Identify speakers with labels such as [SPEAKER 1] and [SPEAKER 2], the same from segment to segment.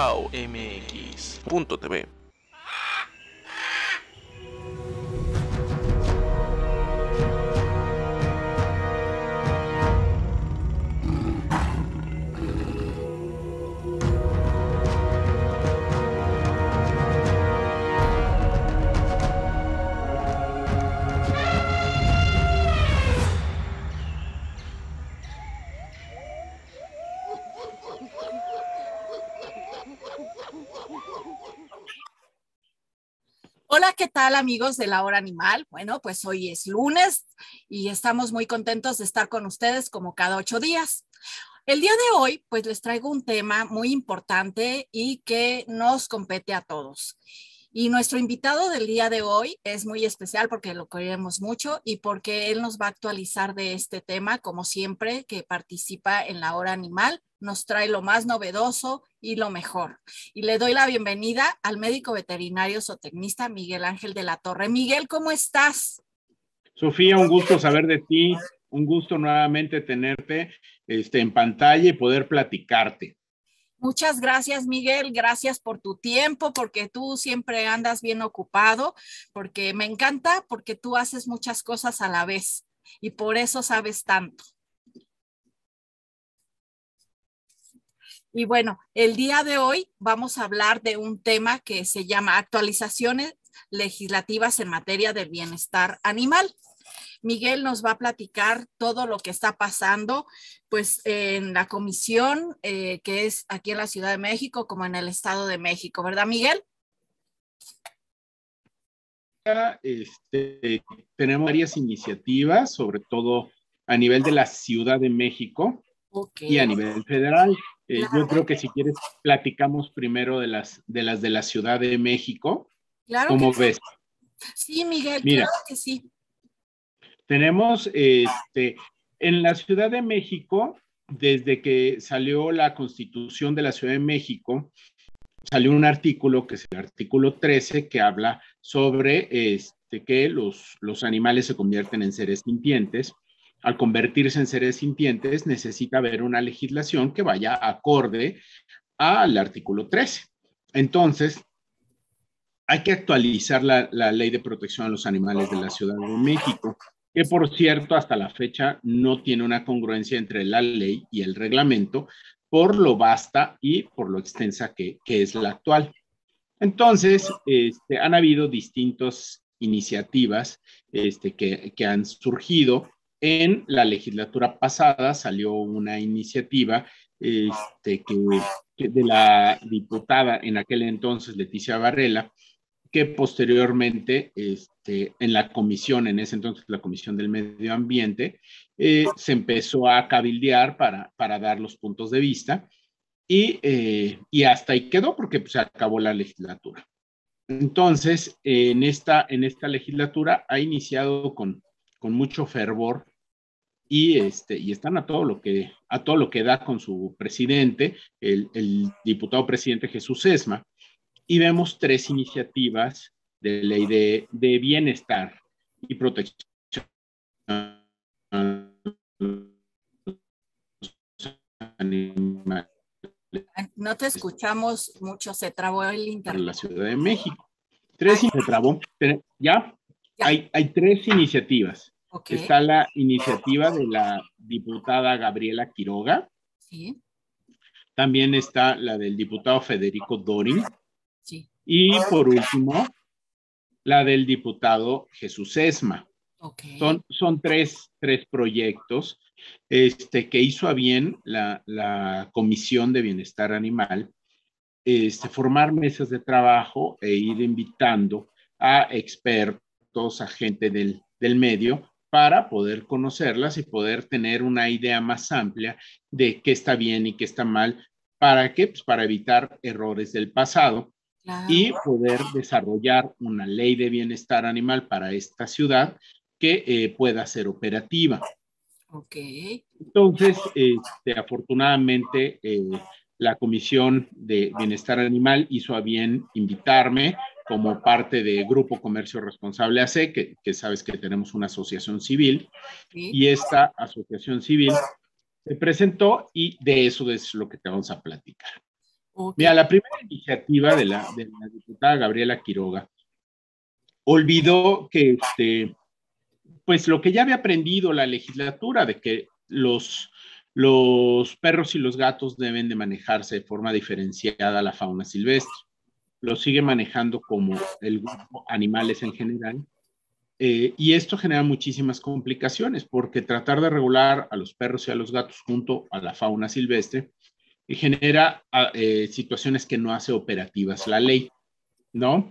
[SPEAKER 1] aomx.tv.
[SPEAKER 2] Hola, ¿qué tal amigos de La Hora Animal? Bueno, pues hoy es lunes y estamos muy contentos de estar con ustedes como cada 8 días. El día de hoy, pues les traigo un tema muy importante y que nos compete a todos. Y nuestro invitado del día de hoy es muy especial porque lo queremos mucho y porque él nos va a actualizar de este tema, como siempre, que participa en La Hora Animal, nos trae lo más novedoso y lo mejor. Y le doy la bienvenida al médico veterinario zootecnista Miguel Ángel de la Torre. Miguel, ¿cómo estás?
[SPEAKER 3] Sofía, un gusto saber de ti, un gusto nuevamente tenerte en pantalla y poder platicarte.
[SPEAKER 2] Muchas gracias, Miguel. Gracias por tu tiempo, porque tú siempre andas bien ocupado, porque me encanta, porque tú haces muchas cosas a la vez y por eso sabes tanto. Y bueno, el día de hoy vamos a hablar de un tema que se llama actualizaciones legislativas en materia del bienestar animal. Miguel nos va a platicar todo lo que está pasando pues en la comisión que es aquí en la Ciudad de México como en el Estado de México, ¿verdad, Miguel?
[SPEAKER 3] Tenemos varias iniciativas, sobre todo a nivel de la Ciudad de México y a nivel federal. Yo creo que si quieres platicamos primero de las de la Ciudad de México.
[SPEAKER 2] Claro.
[SPEAKER 3] ¿Cómo ves?
[SPEAKER 2] Sí, Miguel,
[SPEAKER 3] mira,
[SPEAKER 2] claro que sí.
[SPEAKER 3] Tenemos en la Ciudad de México, desde que salió la Constitución de la Ciudad de México, salió un artículo que es el artículo 13 que habla sobre que los animales se convierten en seres sintientes. Al convertirse en seres sintientes necesita haber una legislación que vaya acorde al artículo 13. Entonces, hay que actualizar la Ley de Protección a los Animales de la Ciudad de México, que por cierto hasta la fecha no tiene una congruencia entre la ley y el reglamento, por lo vasta y por lo extensa que es la actual. Entonces, han habido distintas iniciativas que han surgido. En la legislatura pasada salió una iniciativa de la diputada en aquel entonces, Leticia Varela, que posteriormente en la comisión, en ese entonces la Comisión del Medio Ambiente, se empezó a cabildear para dar los puntos de vista y hasta ahí quedó porque pues, se acabó la legislatura. Entonces, en esta legislatura ha iniciado con mucho fervor y están a todo lo que da con su presidente, el diputado presidente Jesús Sesma, y vemos 3 iniciativas de ley de bienestar y protección animal.
[SPEAKER 2] No te escuchamos mucho, se trabó el internet.
[SPEAKER 3] Para la Ciudad de México. 3 se trabó. ¿Ya? Hay 3 iniciativas.
[SPEAKER 2] Okay.
[SPEAKER 3] Está la iniciativa de la diputada Gabriela Quiroga.
[SPEAKER 2] Sí.
[SPEAKER 3] También está la del diputado Federico Dorin.
[SPEAKER 2] Sí.
[SPEAKER 3] Y por último, la del diputado Jesús Sesma.
[SPEAKER 2] Okay.
[SPEAKER 3] Son tres proyectos que hizo a bien la Comisión de Bienestar Animal, formar mesas de trabajo e ir invitando a expertos, a gente del medio, para poder conocerlas y poder tener una idea más amplia de qué está bien y qué está mal. ¿Para qué? Pues para evitar errores del pasado. Claro. Y poder desarrollar una ley de bienestar animal para esta ciudad que pueda ser operativa.
[SPEAKER 2] Okay.
[SPEAKER 3] Entonces, afortunadamente, la Comisión de Bienestar Animal hizo a bien invitarme como parte de Grupo Comercio Responsable AC, que sabes que tenemos una asociación civil, sí. Y esta asociación civil se presentó y de eso es lo que te vamos a platicar.
[SPEAKER 2] Ok.
[SPEAKER 3] Mira, la primera iniciativa de la diputada Gabriela Quiroga olvidó que, pues lo que ya había aprendido la legislatura, de que los perros y los gatos deben de manejarse de forma diferenciada a la fauna silvestre. Lo sigue manejando como el grupo animales en general. Y esto genera muchísimas complicaciones, porque tratar de regular a los perros y a los gatos junto a la fauna silvestre genera situaciones que no hace operativas la ley, ¿no?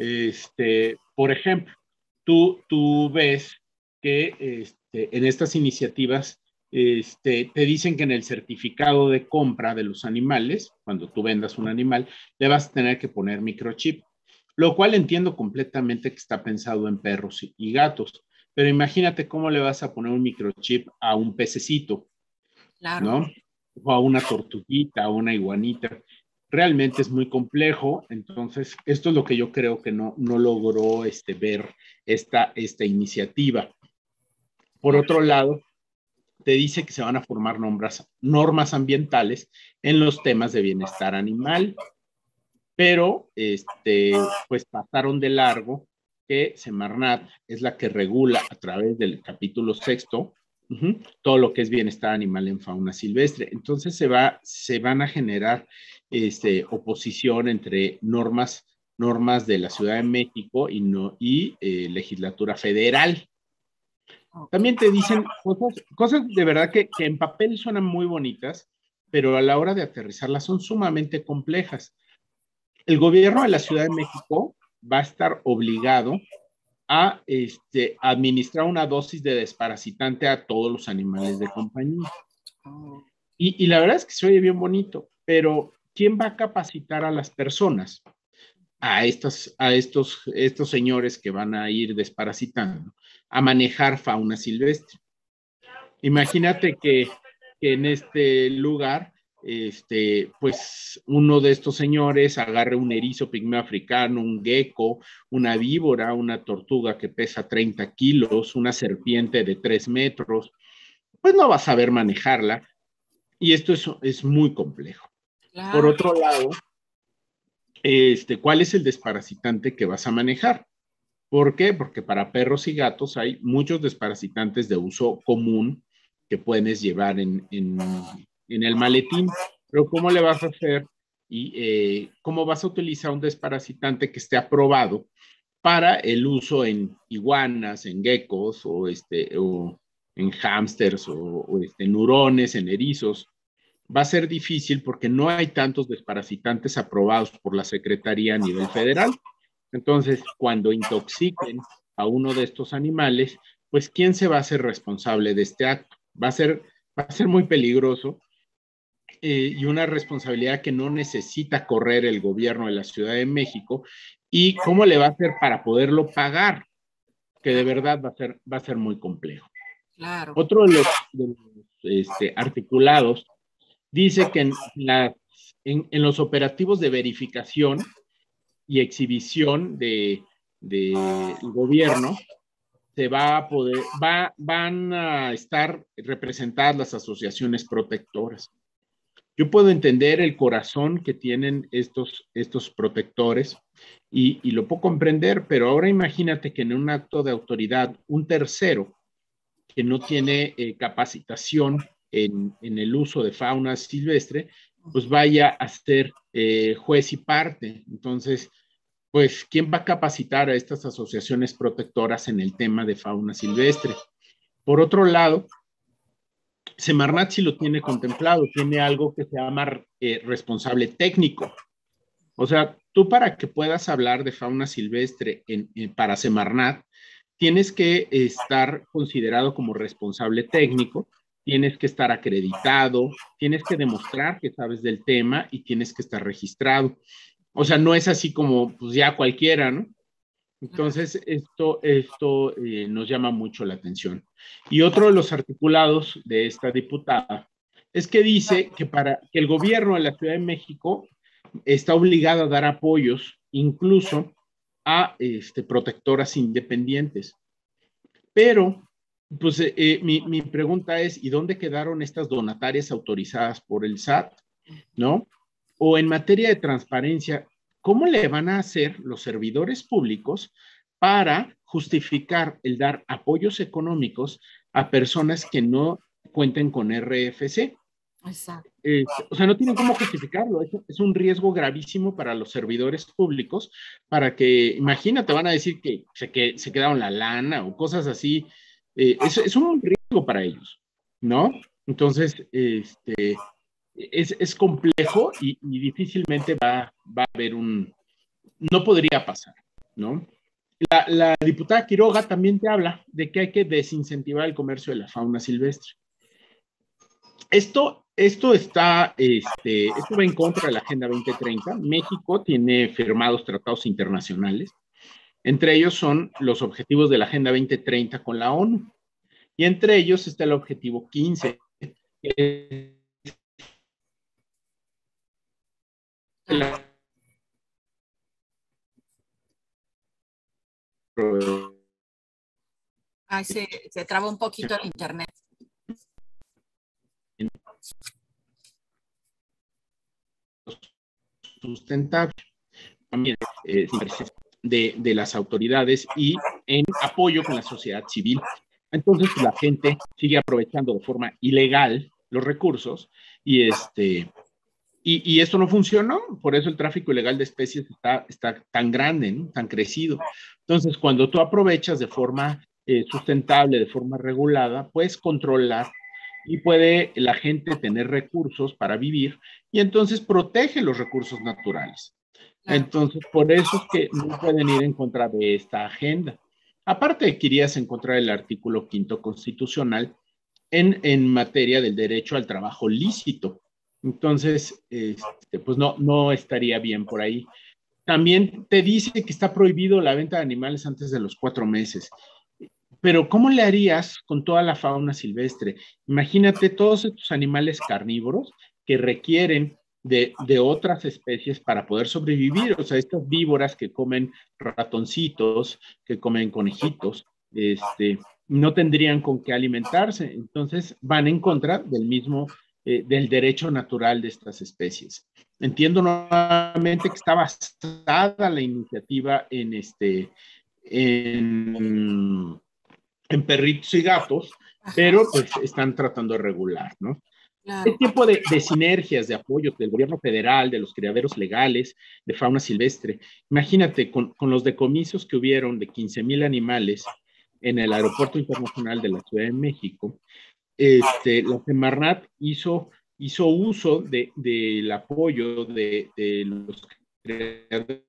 [SPEAKER 3] Por ejemplo, tú ves que en estas iniciativas te dicen que en el certificado de compra de los animales, cuando tú vendas un animal, le vas a tener que poner microchip, lo cual entiendo completamente que está pensado en perros y gatos, pero imagínate cómo le vas a poner un microchip a un pececito,
[SPEAKER 2] Claro.
[SPEAKER 3] ¿no? O a una tortuguita, a una iguanita. Realmente es muy complejo, entonces esto es lo que yo creo que no logró ver esta iniciativa. Por otro lado, te dice que se van a formar normas ambientales en los temas de bienestar animal, pero pues pasaron de largo que Semarnat es la que regula a través del capítulo sexto todo lo que es bienestar animal en fauna silvestre. Entonces se van a generar oposición entre normas de la Ciudad de México y legislatura federal.
[SPEAKER 2] Ok.
[SPEAKER 3] También te dicen cosas de verdad que en papel suenan muy bonitas, pero a la hora de aterrizarlas son sumamente complejas. El gobierno de la Ciudad de México va a estar obligado a administrar una dosis de desparasitante a todos los animales de compañía.
[SPEAKER 2] Oh,
[SPEAKER 3] Y la verdad es que se oye bien bonito, pero ¿quién va a capacitar a las personas? Estos señores que van a ir desparasitando, a manejar fauna silvestre. Imagínate que en este lugar, pues uno de estos señores agarre un erizo pigmeo africano, un gecko, una víbora, una tortuga que pesa 30 kilos, una serpiente de 3 metros, pues no va a saber manejarla y esto es muy complejo. Por
[SPEAKER 2] claro.
[SPEAKER 3] otro lado, ¿cuál es el desparasitante que vas a manejar? ¿Por qué? Porque para perros y gatos hay muchos desparasitantes de uso común que puedes llevar en el maletín. Pero ¿cómo le vas a hacer y cómo vas a utilizar un desparasitante que esté aprobado para el uso en iguanas, en geckos o en hámsters o en hurones, en erizos? Va a ser difícil porque no hay tantos desparasitantes aprobados por la Secretaría a nivel federal. Entonces, cuando intoxiquen a uno de estos animales, pues ¿quién se va a hacer responsable de este acto? Va a ser muy peligroso y una responsabilidad que no necesita correr el gobierno de la Ciudad de México. ¿Y cómo le va a hacer para poderlo pagar? Que de
[SPEAKER 2] Claro.
[SPEAKER 3] verdad va a ser muy complejo.
[SPEAKER 2] Claro.
[SPEAKER 3] Otro de los articulados dice que en los operativos de verificación y exhibición de gobierno se va a poder, van a estar representadas las asociaciones protectoras. Yo puedo entender el corazón que tienen estos protectores y lo puedo comprender, pero ahora imagínate que en un acto de autoridad, un tercero que no tiene capacitación en el uso de fauna silvestre, pues vaya a ser juez y parte. Entonces, pues, ¿quién va a capacitar a estas asociaciones protectoras en el tema de fauna silvestre? Por otro lado, Semarnat sí lo tiene contemplado, tiene algo que se llama responsable técnico. O sea, tú para que puedas hablar de fauna silvestre para Semarnat, tienes que estar considerado como responsable técnico, tienes que estar acreditado, tienes que demostrar que sabes del tema y tienes que estar registrado. O sea, no es así como pues ya cualquiera, ¿no?
[SPEAKER 2] Claro.
[SPEAKER 3] Entonces, esto nos llama mucho la atención. Y otro de los articulados de esta diputada es que dice que para que el gobierno de la Ciudad de México está obligado a dar apoyos incluso a protectoras independientes. Pero, pues mi pregunta es, ¿y dónde quedaron estas donatarias autorizadas por el SAT? ¿No? o en materia de transparencia, ¿cómo le van a hacer los servidores públicos para justificar el dar apoyos económicos a personas que no cuenten con RFC?
[SPEAKER 2] Exacto.
[SPEAKER 3] O sea, no tienen cómo justificarlo. Es un riesgo gravísimo para los servidores públicos, para que, imagínate, van a decir que se quedaron la lana o cosas así. Es un riesgo para ellos, ¿no? Entonces, es complejo y difícilmente va a haber no podría pasar, ¿no? La diputada Quiroga también te habla de que hay que desincentivar el comercio de la fauna silvestre. Esto va en contra de la Agenda 2030. México tiene firmados tratados internacionales. Entre ellos son los objetivos de la Agenda 2030 con la ONU. Y entre ellos está el objetivo 15, que es la
[SPEAKER 2] Ay, se traba un poquito el internet.
[SPEAKER 3] Sustentable. También de las autoridades y en apoyo con la sociedad civil. Entonces, la gente sigue aprovechando de forma ilegal los recursos y esto no funcionó, por eso el tráfico ilegal de especies está tan grande, ¿no? Tan crecido. Entonces, cuando tú aprovechas de forma sustentable, de forma regulada, puedes controlar y puede la gente tener recursos para vivir y entonces protege los recursos naturales. Entonces, por eso es que no pueden ir en contra de esta agenda. Aparte de que irías en contra del artículo 5º constitucional en materia del derecho al trabajo lícito. Entonces, pues no estaría bien por ahí. También te dice que está prohibido la venta de animales antes de los 4 meses. Pero ¿cómo le harías con toda la fauna silvestre? Imagínate todos estos animales carnívoros que requieren de otras especies para poder sobrevivir. O sea, estas víboras que comen ratoncitos, que comen conejitos, no tendrían con qué alimentarse. Entonces van en contra del derecho natural de estas especies. Entiendo nuevamente que está basada la iniciativa en perritos y gatos, pero pues están tratando de regular, ¿no?
[SPEAKER 2] Claro.
[SPEAKER 3] Este tipo de sinergias de apoyo del gobierno federal, de los criaderos legales, de fauna silvestre. Imagínate, con los decomisos que hubieron de 15,000 animales en el Aeropuerto Internacional de la Ciudad de México, la Semarnat hizo uso del apoyo de los criaderos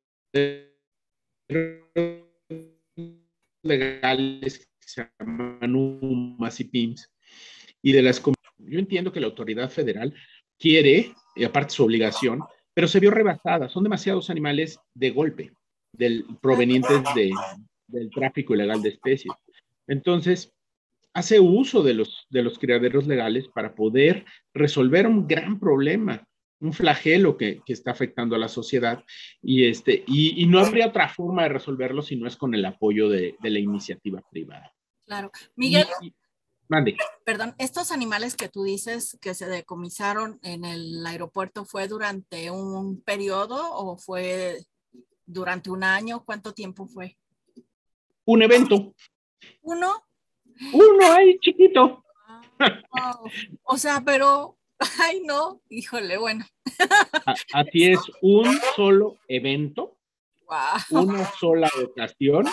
[SPEAKER 3] legales que se llaman UMAS y PIMS, y de las. Yo entiendo que la autoridad federal quiere, y aparte su obligación, pero se vio rebasada. Son demasiados animales de golpe, provenientes del tráfico ilegal de especies. Entonces, hace uso de los criaderos legales para poder resolver un gran problema, un flagelo que está afectando a la sociedad, y no habría otra forma de resolverlo si no es con el apoyo de la iniciativa privada.
[SPEAKER 2] Claro. Miguel,
[SPEAKER 3] mande.
[SPEAKER 2] Perdón, ¿estos animales que tú dices que se decomisaron en el aeropuerto fue durante un periodo o fue durante un año? ¿Cuánto tiempo fue?
[SPEAKER 3] Un evento.
[SPEAKER 2] ¿Uno?
[SPEAKER 3] Uno ahí, chiquito.
[SPEAKER 2] Oh, o sea, pero, ay no, híjole, bueno.
[SPEAKER 3] Así es, un solo evento,
[SPEAKER 2] Wow.
[SPEAKER 3] una sola ocasión.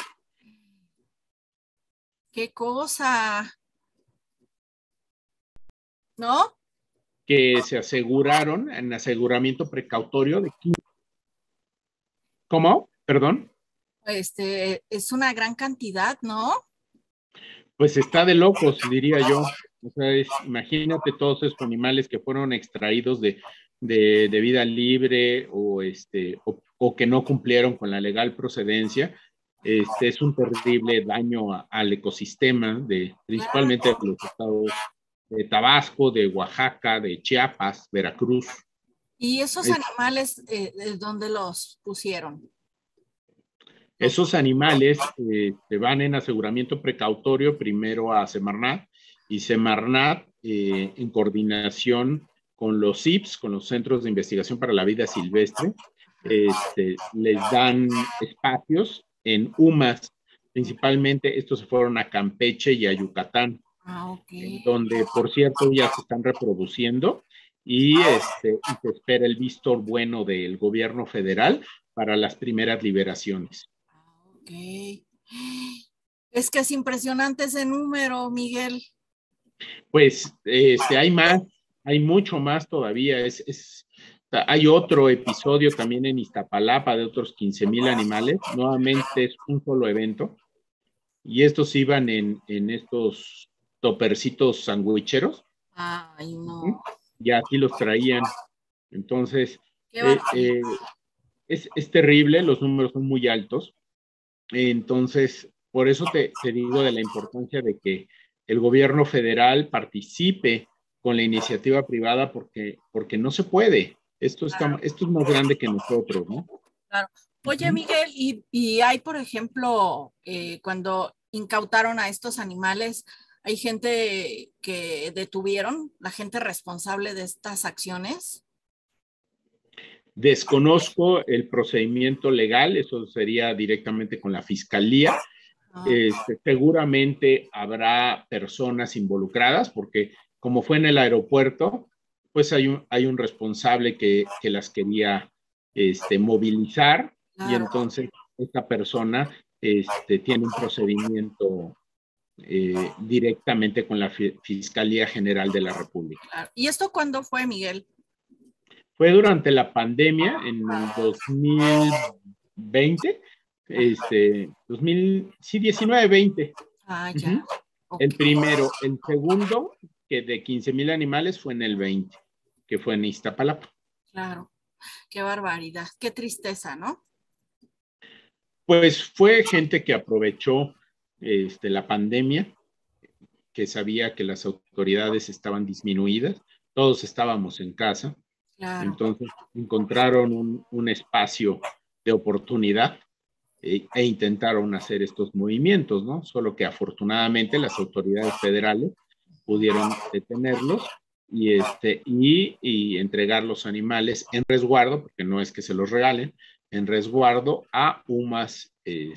[SPEAKER 2] ¡Qué cosa! ¿No?
[SPEAKER 3] Que se aseguraron en aseguramiento precautorio de 15. ¿Cómo? Perdón.
[SPEAKER 2] Es una gran cantidad, ¿no?
[SPEAKER 3] Pues está de locos, diría yo. O sea, imagínate todos esos animales que fueron extraídos de vida libre o que no cumplieron con la legal procedencia. Es un terrible daño al ecosistema, principalmente de los estados de Tabasco, de Oaxaca, de Chiapas, Veracruz.
[SPEAKER 2] ¿Y esos animales dónde los pusieron?
[SPEAKER 3] Esos animales van en aseguramiento precautorio primero a Semarnat, y Semarnat, en coordinación con los CIPS, con los Centros de Investigación para la Vida Silvestre, les dan espacios en UMAS, principalmente estos se fueron a Campeche y a Yucatán,
[SPEAKER 2] Ok.
[SPEAKER 3] donde por cierto ya se están reproduciendo y se espera el visto bueno del gobierno federal para las primeras liberaciones.
[SPEAKER 2] Ok. Es que es impresionante ese número, Miguel.
[SPEAKER 3] Pues hay más, hay mucho más todavía. Hay otro episodio también en Iztapalapa de otros 15,000 animales. Nuevamente es un solo evento. Y estos iban en estos topercitos sandwicheros.
[SPEAKER 2] Ay, no.
[SPEAKER 3] Y así los traían. Entonces,
[SPEAKER 2] Qué
[SPEAKER 3] eh,
[SPEAKER 2] barbaridad.
[SPEAKER 3] eh, es terrible, los números son muy altos. Entonces, por eso te digo de la importancia de que el gobierno federal participe con la iniciativa privada porque no se puede. Esto es más grande que nosotros, ¿no?
[SPEAKER 2] Claro. Oye,
[SPEAKER 3] Uh-huh.
[SPEAKER 2] Miguel, y hay, por ejemplo, cuando incautaron a estos animales, hay gente que detuvieron, la gente responsable de estas acciones.
[SPEAKER 3] Desconozco el procedimiento legal, eso sería directamente con la fiscalía.
[SPEAKER 2] Ah,
[SPEAKER 3] Seguramente habrá personas involucradas, porque como fue en el aeropuerto, pues hay un responsable que las quería movilizar y
[SPEAKER 2] claro,
[SPEAKER 3] entonces esta persona tiene un procedimiento directamente con la Fiscalía General de la República.
[SPEAKER 2] claro. ¿Y esto cuándo fue, Miguel?
[SPEAKER 3] Fue durante la pandemia en el 2020, 2000, sí, 19-20.
[SPEAKER 2] Ah, ya.
[SPEAKER 3] Uh-huh.
[SPEAKER 2] Ok,
[SPEAKER 3] El primero, el segundo, que de 15,000 animales fue en el 20, que fue en Iztapalapa.
[SPEAKER 2] claro. Qué barbaridad. Qué tristeza, ¿no?
[SPEAKER 3] Pues fue gente que aprovechó la pandemia, que sabía que las autoridades estaban disminuidas, todos estábamos en casa,
[SPEAKER 2] Claro.
[SPEAKER 3] entonces encontraron un espacio de oportunidad intentaron hacer estos movimientos, ¿no? Solo que afortunadamente las autoridades federales pudieron detenerlos y entregar los animales en resguardo, porque no es que se los regalen, en resguardo a UMAS,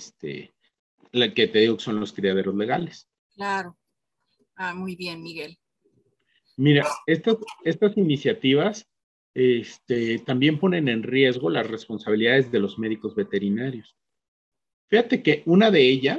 [SPEAKER 3] la que te digo que son los criaderos legales.
[SPEAKER 2] Claro. Ah, muy bien, Miguel.
[SPEAKER 3] Mira, estas iniciativas también ponen en riesgo las responsabilidades de los médicos veterinarios. Fíjate que una de ellas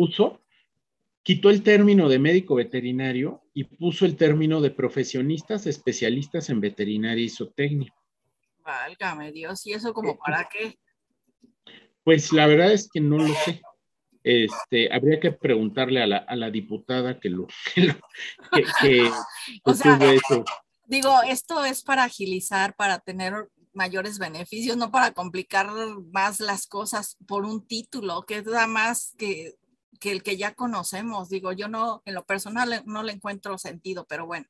[SPEAKER 3] quitó el término de médico veterinario y puso el término de profesionistas especialistas en veterinaria y zootecnia.
[SPEAKER 2] Válgame Dios. ¿Y eso como para qué?
[SPEAKER 3] Pues la verdad es que no lo sé. Habría que preguntarle a la diputada que, que,
[SPEAKER 2] O
[SPEAKER 3] que
[SPEAKER 2] sea,
[SPEAKER 3] tuvo ese.
[SPEAKER 2] digo, esto es para agilizar, para tener mayores beneficios, no para complicar más las cosas por un título, que es nada más que el que ya conocemos. Digo, yo no, en lo personal no le encuentro sentido, pero bueno.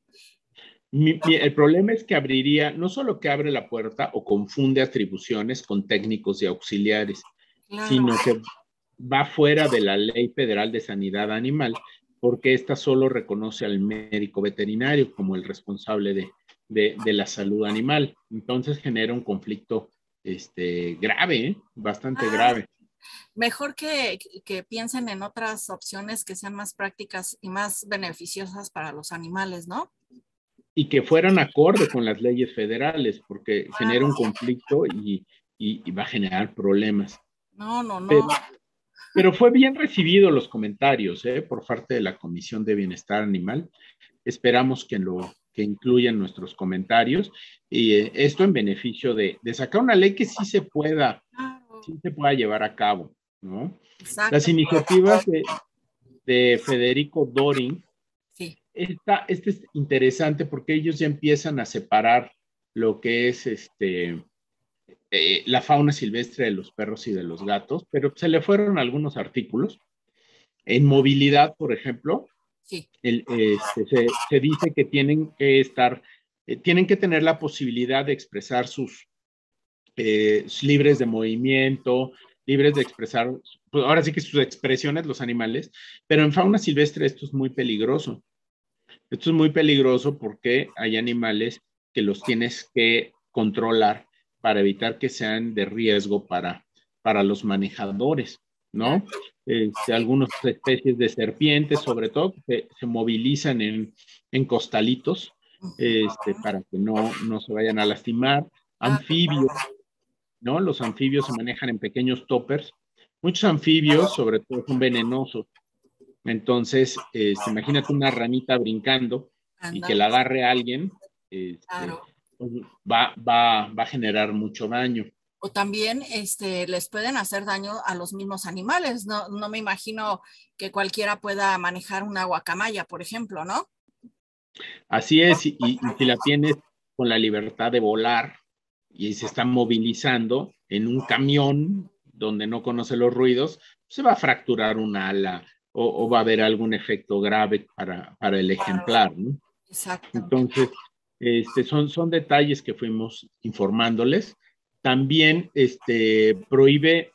[SPEAKER 3] El problema es que abriría, no solo que abre la puerta o confunde atribuciones con técnicos y auxiliares,
[SPEAKER 2] Claro,
[SPEAKER 3] sino que va fuera de la Ley Federal de Sanidad Animal, porque esta solo reconoce al médico veterinario como el responsable de la salud animal. Entonces genera un conflicto grave, bastante grave.
[SPEAKER 2] mejor que piensen en otras opciones que sean más prácticas y más beneficiosas para los animales, ¿no?
[SPEAKER 3] Y que fueran acorde con las leyes federales, porque genera un conflicto y va a generar problemas.
[SPEAKER 2] No, no, no.
[SPEAKER 3] Pero, pero fue bien recibido los comentarios por parte de la Comisión de Bienestar Animal. Esperamos que incluyan nuestros comentarios y esto en beneficio de sacar una ley que
[SPEAKER 2] Claro,
[SPEAKER 3] sí se pueda llevar a cabo, ¿no? Las
[SPEAKER 2] exacto.
[SPEAKER 3] iniciativas de Federico Doring,
[SPEAKER 2] Sí,
[SPEAKER 3] esta es interesante porque ellos ya empiezan a separar lo que es la fauna silvestre de los perros y de los gatos, pero se le fueron algunos artículos. En movilidad, por ejemplo,
[SPEAKER 2] sí.
[SPEAKER 3] se dice que tienen que tener la posibilidad de expresar sus libres de movimiento, libres de expresar, pues ahora sí que sus expresiones, los animales, pero en fauna silvestre esto es muy peligroso. Esto es muy peligroso porque hay animales que los tienes que controlar para evitar que sean de riesgo para los manejadores, ¿no? Algunas especies de serpientes, sobre todo, se movilizan en costalitos para que no se vayan a lastimar. Anfibios, ¿no? Los anfibios se manejan en pequeños toppers. Muchos anfibios, sobre todo, son venenosos. Entonces, imagínate una ranita brincando y que la agarre a alguien,
[SPEAKER 2] Claro.
[SPEAKER 3] pues va a generar mucho daño.
[SPEAKER 2] O también les pueden hacer daño a los mismos animales. No me imagino que cualquiera pueda manejar una guacamaya, por ejemplo, ¿no?
[SPEAKER 3] Así es, y si la tienes con la libertad de volar y se está movilizando en un camión donde no conoce los ruidos, se va a fracturar un ala o va a haber algún efecto grave para el ejemplar, ¿no?
[SPEAKER 2] Exacto.
[SPEAKER 3] Entonces, son detalles que fuimos informándoles. También prohíbe,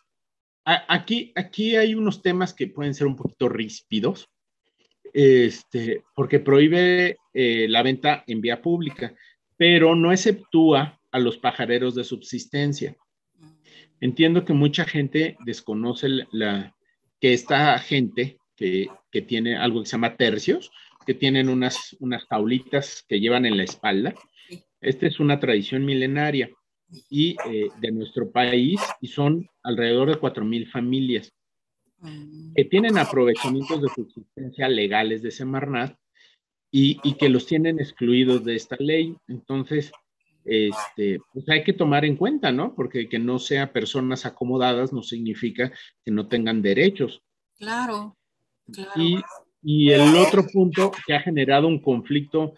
[SPEAKER 3] aquí hay unos temas que pueden ser un poquito ríspidos, porque prohíbe la venta en vía pública, pero no exceptúa a los pajareros de subsistencia. Entiendo que mucha gente desconoce que esta gente que tiene algo que se llama tercios, que tienen unas jaulitas que llevan en la espalda. Esta es una tradición milenaria y de nuestro país, y son alrededor de 4,000 familias que tienen aprovechamientos de subsistencia legales de Semarnat y que los tienen excluidos de esta ley. Entonces, pues hay que tomar en cuenta, ¿no? Porque que no sea personas acomodadas no significa que no tengan derechos.
[SPEAKER 2] Claro, claro.
[SPEAKER 3] Y el otro punto que ha generado un conflicto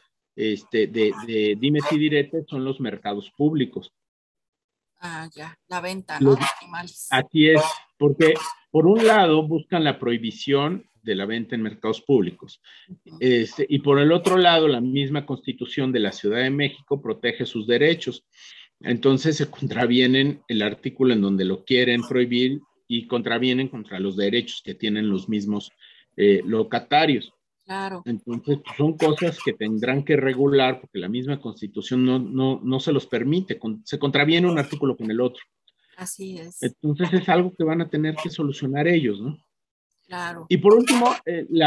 [SPEAKER 3] de dimes y diretes son los mercados públicos.
[SPEAKER 2] Ah, ya, la venta, ¿no? De animales.
[SPEAKER 3] Así es, porque por un lado buscan la prohibición de la venta en mercados públicos. Y por el otro lado, la misma Constitución de la Ciudad de México protege sus derechos. Entonces se contravienen el artículo en donde lo quieren prohibir y contravienen contra los derechos que tienen los mismos locatarios.
[SPEAKER 2] Claro.
[SPEAKER 3] Entonces, pues, son cosas que tendrán que regular porque la misma Constitución no se los permite. Se contraviene un artículo con el otro.
[SPEAKER 2] Así es.
[SPEAKER 3] Entonces es algo que van a tener que solucionar ellos, ¿no?
[SPEAKER 2] Claro.
[SPEAKER 3] Y por último,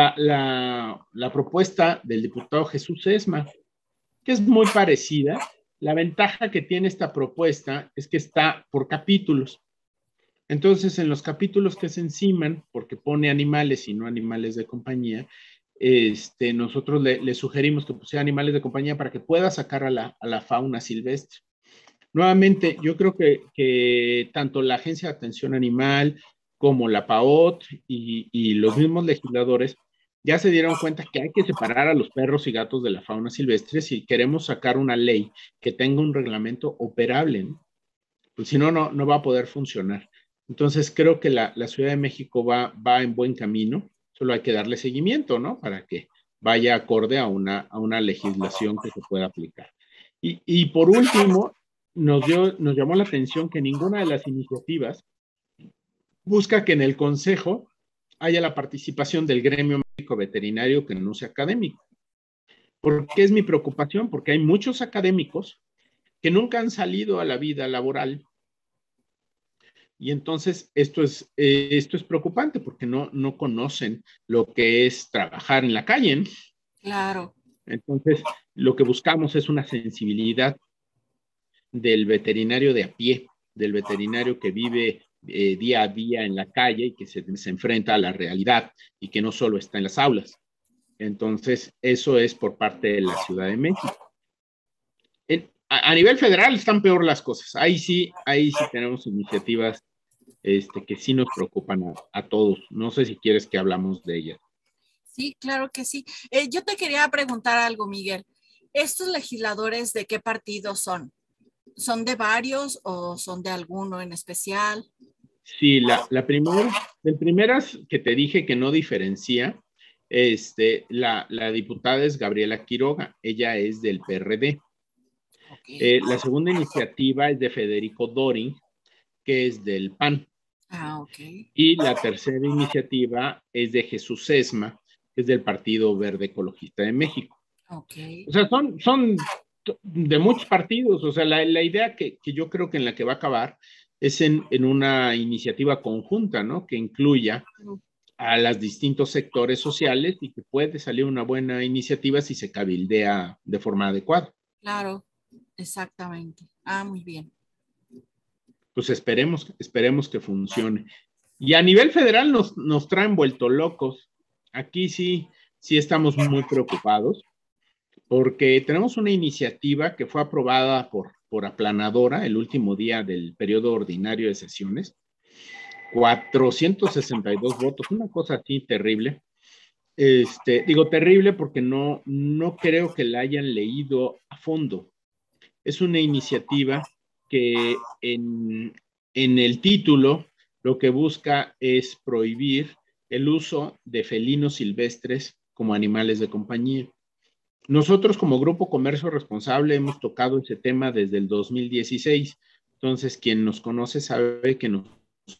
[SPEAKER 3] la propuesta del diputado Jesús Esma, que es muy parecida. La ventaja que tiene esta propuesta es que está por capítulos. Entonces, en los capítulos que se enciman, porque pone animales y no animales de compañía, nosotros le sugerimos que pusiera animales de compañía para que pueda sacar a la fauna silvestre. Nuevamente, yo creo que tanto la Agencia de Atención Animal como la PAOT y los mismos legisladores ya se dieron cuenta que hay que separar a los perros y gatos de la fauna silvestre si queremos sacar una ley que tenga un reglamento operable, ¿no? Pues si no va a poder funcionar. Entonces creo que la Ciudad de México va en buen camino, solo hay que darle seguimiento, ¿no? Para que vaya acorde a una legislación que se pueda aplicar. Y por último, nos llamó la atención que ninguna de las iniciativas busca que en el Consejo haya la participación del gremio médico veterinario que no sea académico. ¿Por qué es mi preocupación? Porque hay muchos académicos que nunca han salido a la vida laboral. Y entonces esto es preocupante porque no conocen lo que es trabajar en la calle, ¿no?
[SPEAKER 2] Claro.
[SPEAKER 3] Entonces, lo que buscamos es una sensibilidad del veterinario de a pie, del veterinario que vive día a día en la calle y que se enfrenta a la realidad y que no solo está en las aulas. Entonces, eso es por parte de la Ciudad de México. A nivel federal están peor las cosas. Ahí sí tenemos iniciativas que sí nos preocupan a todos. No sé si quieres que hablamos de ellas.
[SPEAKER 2] Sí, claro que sí. Yo te quería preguntar algo, Miguel. ¿Estos legisladores de qué partido son? ¿Son de varios o son de alguno en especial?
[SPEAKER 3] Sí, de primeras que te dije que no diferencia, la diputada es Gabriela Quiroga, ella es del PRD.
[SPEAKER 2] Okay.
[SPEAKER 3] La segunda iniciativa es de Federico Doring, que es del PAN.
[SPEAKER 2] Ah, ok.
[SPEAKER 3] Y la tercera iniciativa es de Jesús Esma, que es del Partido Verde Ecologista de México.
[SPEAKER 2] Ok.
[SPEAKER 3] O sea, son de muchos partidos. O sea, la idea que yo creo que en la que va a acabar es en una iniciativa conjunta, ¿no? Que incluya a los distintos sectores sociales y que puede salir una buena iniciativa si se cabildea de forma adecuada.
[SPEAKER 2] Claro, exactamente. Ah, muy bien.
[SPEAKER 3] Pues esperemos que funcione. Y a nivel federal nos traen vuelto locos. Aquí sí estamos muy preocupados porque tenemos una iniciativa que fue aprobada por aplanadora el último día del periodo ordinario de sesiones. 462 votos, una cosa así terrible. Digo terrible porque no creo que la hayan leído a fondo. Es una iniciativa que en el título lo que busca es prohibir el uso de felinos silvestres como animales de compañía. Nosotros como Grupo Comercio Responsable hemos tocado ese tema desde el 2016. Entonces, quien nos conoce sabe que nosotros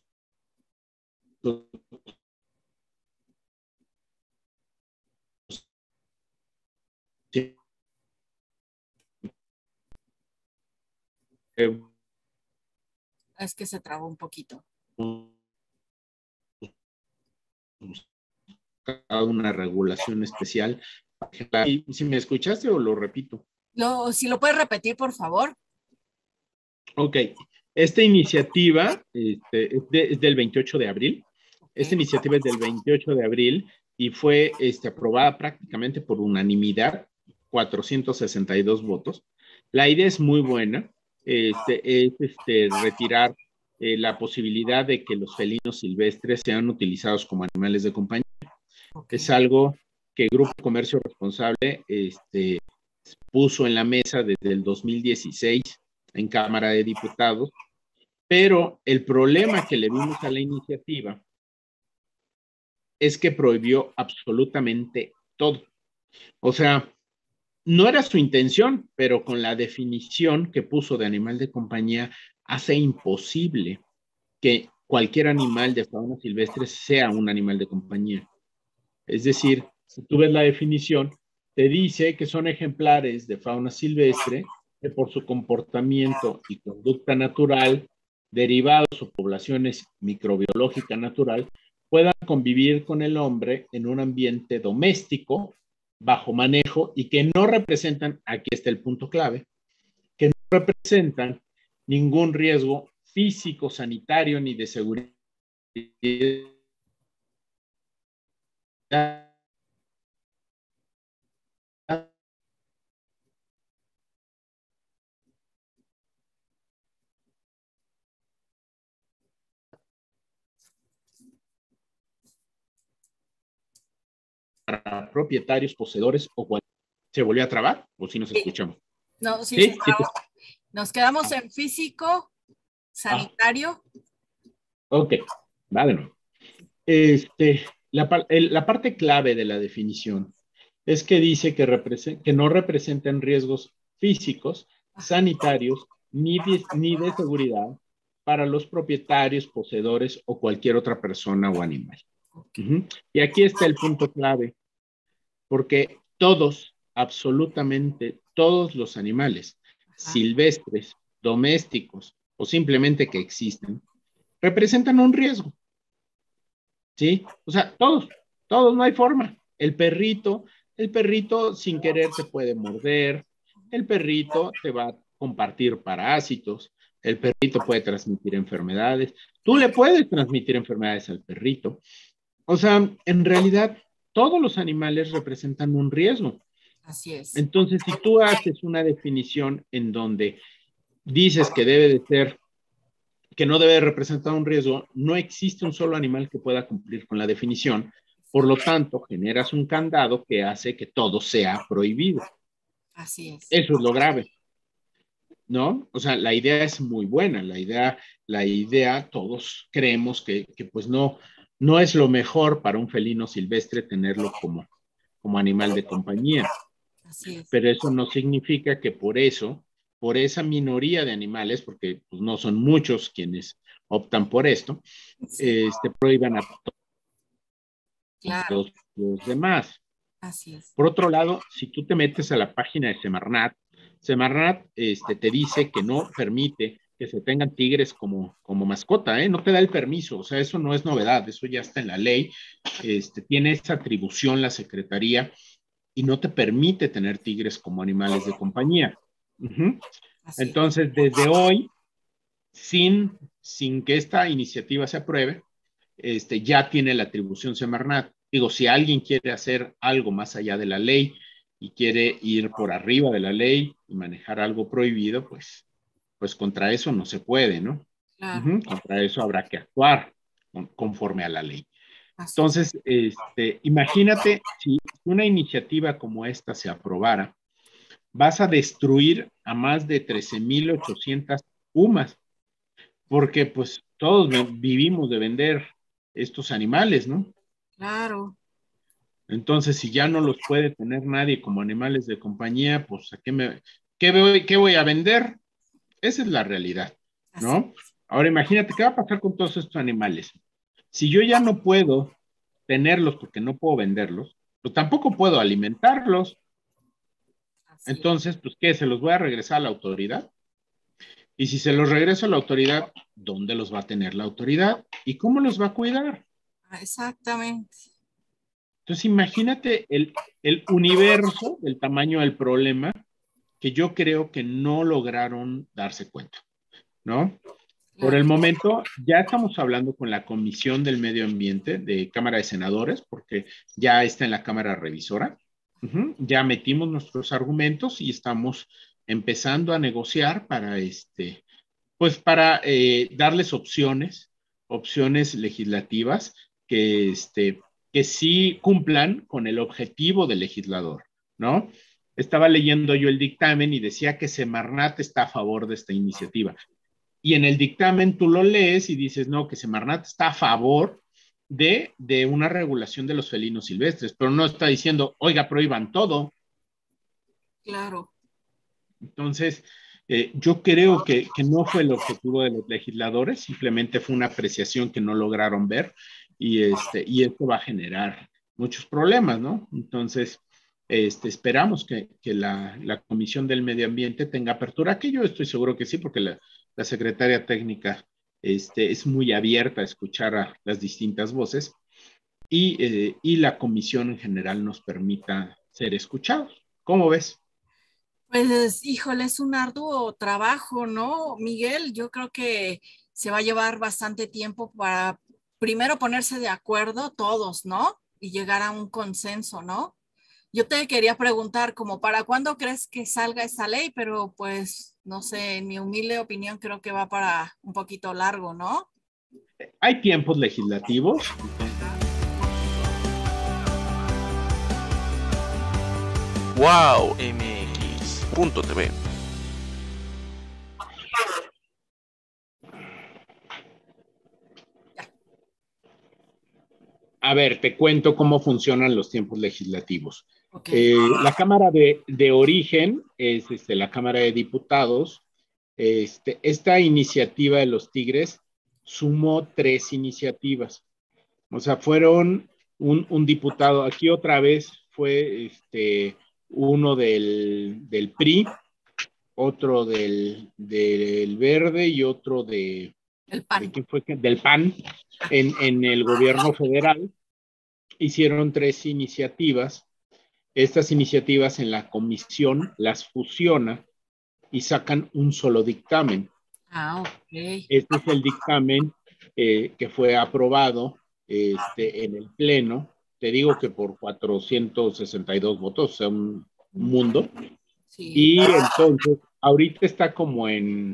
[SPEAKER 2] Es que se trabó un poquito.
[SPEAKER 3] una regulación especial. ¿Si me escuchaste o lo repito?
[SPEAKER 2] Si lo puedes repetir, por favor.
[SPEAKER 3] Ok, esta iniciativa es del 28 de abril. Esta iniciativa es del 28 de abril y fue aprobada prácticamente por unanimidad, 462 votos. La idea es muy buena, es retirar la posibilidad de que los felinos silvestres sean utilizados como animales de compañía. Es algo que el Grupo Comercio Responsable puso en la mesa desde el 2016 en Cámara de Diputados, pero el problema que le vimos a la iniciativa es que prohibió absolutamente todo. O sea, no era su intención, pero con la definición que puso de animal de compañía hace imposible que cualquier animal de fauna silvestre sea un animal de compañía. Es decir, si tú ves la definición, te dice que son ejemplares de fauna silvestre que por su comportamiento y conducta natural, derivados o poblaciones microbiológica natural, puedan convivir con el hombre en un ambiente doméstico, bajo manejo, y que no representan, aquí está el punto clave, que no representan ningún riesgo físico, sanitario ni de seguridad para propietarios, poseedores o cual. ¿Se volvió a trabar o si nos escuchamos?
[SPEAKER 2] No, sí, se trabó. Nos quedamos en físico, sanitario.
[SPEAKER 3] Ok, va de nuevo. La parte clave de la definición es que dice que no representan riesgos físicos, sanitarios, ni de seguridad para los propietarios, poseedores o cualquier otra persona o animal. Y aquí está el punto clave, porque todos, absolutamente todos los animales silvestres, domésticos o simplemente que existen, representan un riesgo. ¿Sí? O sea, todos, no hay forma. El perrito sin querer te puede morder, el perrito te va a compartir parásitos, el perrito puede transmitir enfermedades, tú le puedes transmitir enfermedades al perrito. O sea, en realidad, todos los animales representan un riesgo.
[SPEAKER 2] Así es.
[SPEAKER 3] Entonces, si tú haces una definición en donde dices que debe de ser, que no debe representar un riesgo, no existe un solo animal que pueda cumplir con la definición. Por lo tanto, generas un candado que hace que todo sea prohibido.
[SPEAKER 2] Así es.
[SPEAKER 3] Eso es lo grave, ¿no? O sea, la idea es muy buena, la idea todos creemos que pues no es lo mejor para un felino silvestre tenerlo como animal de compañía.
[SPEAKER 2] Así es.
[SPEAKER 3] Pero eso no significa que por esa minoría de animales, porque pues, no son muchos quienes optan por esto, prohíban a todos los demás.
[SPEAKER 2] Así es.
[SPEAKER 3] Por otro lado, si tú te metes a la página de Semarnat, Semarnat te dice que no permite que se tengan tigres como mascota, ¿eh? No te da el permiso, o sea, eso no es novedad, eso ya está en la ley, tiene esa atribución la Secretaría y no te permite tener tigres como animales de compañía. Uh-huh.
[SPEAKER 2] Así es.
[SPEAKER 3] Entonces, desde hoy, sin que esta iniciativa se apruebe, ya tiene la atribución Semarnat. Digo, si alguien quiere hacer algo más allá de la ley y quiere ir por arriba de la ley y manejar algo prohibido, pues contra eso no se puede, ¿no?
[SPEAKER 2] Claro,
[SPEAKER 3] Uh-huh. Contra eso habrá que actuar conforme a la ley.
[SPEAKER 2] así es.
[SPEAKER 3] Entonces, imagínate si una iniciativa como esta se aprobara, vas a destruir a más de 13,800 pumas, porque pues todos vivimos de vender estos animales, ¿no?
[SPEAKER 2] Claro,
[SPEAKER 3] Entonces, si ya no los puede tener nadie como animales de compañía, pues ¿qué voy a vender? Esa es la realidad,
[SPEAKER 2] así.
[SPEAKER 3] ¿no? Ahora imagínate, ¿qué va a pasar con todos estos animales? Si yo ya no puedo tenerlos porque no puedo venderlos, pues tampoco puedo alimentarlos.
[SPEAKER 2] Así es.
[SPEAKER 3] Entonces, pues, ¿qué? ¿Se los voy a regresar a la autoridad? Y si se los regreso a la autoridad, ¿dónde los va a tener la autoridad? ¿Y cómo los va a cuidar?
[SPEAKER 2] Exactamente.
[SPEAKER 3] Entonces, imagínate el universo del tamaño del problema que yo creo que no lograron darse cuenta, ¿no? Por
[SPEAKER 2] Claro.
[SPEAKER 3] el momento, ya estamos hablando con la Comisión del Medio Ambiente de Cámara de Senadores, porque ya está en la Cámara Revisora. Uh-huh. Ya metimos nuestros argumentos y estamos empezando a negociar pues para darles opciones legislativas que sí cumplan con el objetivo del legislador, ¿no? Estaba leyendo yo el dictamen y decía que Semarnat está a favor de esta iniciativa. Y en el dictamen tú lo lees y dices, no, que Semarnat está a favor de una regulación de los felinos silvestres, pero no está diciendo, oiga, prohíban todo.
[SPEAKER 2] Claro.
[SPEAKER 3] Entonces, yo creo que no fue el objetivo de los legisladores, simplemente fue una apreciación que no lograron ver y esto va a generar muchos problemas, ¿no? Entonces, esperamos que la Comisión del Medio Ambiente tenga apertura, que yo estoy seguro que sí, porque la secretaria técnica es muy abierta a escuchar a las distintas voces y la comisión en general nos permita ser escuchados. ¿Cómo ves?
[SPEAKER 2] Pues, híjole, es un arduo trabajo, ¿no, Miguel? Yo creo que se va a llevar bastante tiempo para primero ponerse de acuerdo todos, ¿no? Y llegar a un consenso, ¿no? Yo te quería preguntar, como para cuándo crees que salga esa ley, pero pues, no sé, en mi humilde opinión creo que va para un poquito largo, ¿no?
[SPEAKER 3] Hay tiempos legislativos, entonces
[SPEAKER 1] Wow MX.tv.
[SPEAKER 2] Ya,
[SPEAKER 3] a ver, te cuento cómo funcionan los tiempos legislativos.
[SPEAKER 2] ok.
[SPEAKER 3] La Cámara de Origen es la Cámara de Diputados. Esta iniciativa de los Tigres sumó 3 iniciativas. O sea, fueron un diputado, aquí otra vez fue uno del PRI, otro del Verde y otro
[SPEAKER 2] El
[SPEAKER 3] ¿de
[SPEAKER 2] pan.
[SPEAKER 3] quién fue? Del PAN en el gobierno federal. Hicieron 3 iniciativas. Estas iniciativas en la comisión las fusiona y sacan un solo dictamen.
[SPEAKER 2] Ah, ok.
[SPEAKER 3] Este es el dictamen que fue aprobado en el Pleno. Te digo que por 462 votos, o sea, un mundo.
[SPEAKER 2] Sí.
[SPEAKER 3] Y entonces, ahorita está como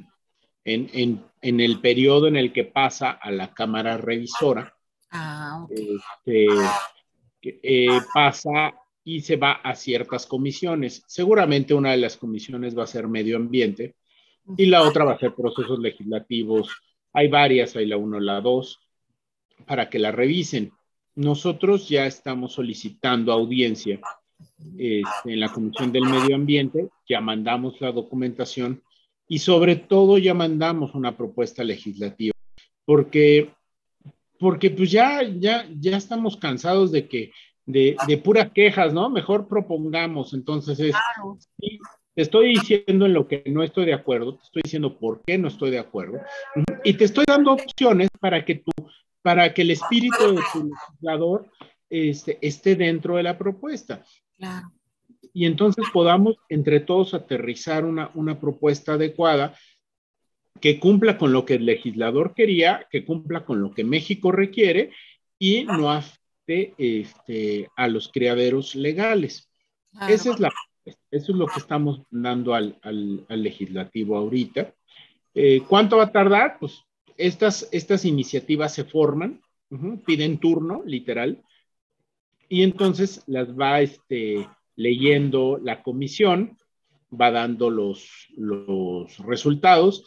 [SPEAKER 3] en el periodo en el que pasa a la Cámara Revisora.
[SPEAKER 2] Ah, ok.
[SPEAKER 3] Este, pasa y se va a ciertas comisiones. Seguramente una de las comisiones va a ser medio ambiente y la otra va a ser procesos legislativos. Hay varias, hay la 1, la 2, para que la revisen. Nosotros ya estamos solicitando audiencia en la Comisión del Medio Ambiente, ya mandamos la documentación y sobre todo ya mandamos una propuesta legislativa, porque pues ya estamos cansados de puras quejas, ¿no? Mejor propongamos. Entonces
[SPEAKER 2] Claro.
[SPEAKER 3] sí, te estoy diciendo en lo que no estoy de acuerdo, te estoy diciendo por qué no estoy de acuerdo, y te estoy dando opciones para que el espíritu de tu legislador esté dentro de la propuesta.
[SPEAKER 2] Claro.
[SPEAKER 3] Y entonces podamos entre todos aterrizar una propuesta adecuada que cumpla con lo que el legislador quería, que cumpla con lo que México requiere y no afecte a los criaderos legales.
[SPEAKER 2] Claro.
[SPEAKER 3] Eso es lo que estamos dando al legislativo ahorita. ¿Cuánto va a tardar? Pues estas iniciativas se forman, piden turno, literal, y entonces las va leyendo la comisión, va dando los resultados.